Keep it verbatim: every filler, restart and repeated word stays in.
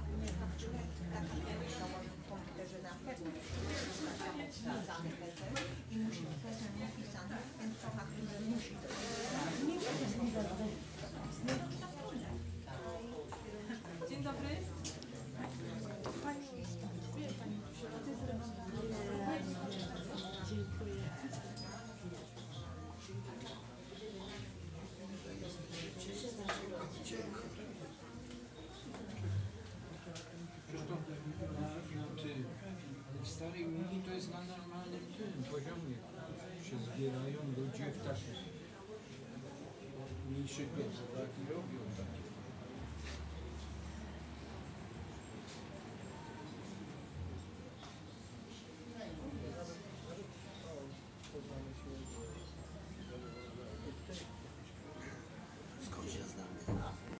w komputerze na pewno napisany prezent i musi być prezent napisany, więc to faktycznie musi to być. Dzień dobry. Pani, wie Pani, dziękuję. Zresztą na, na tym, ale w starej Unii to jest na normalnym tym poziomie. Się zbierają ludzie w takich mniejszych gospodach i robią takie.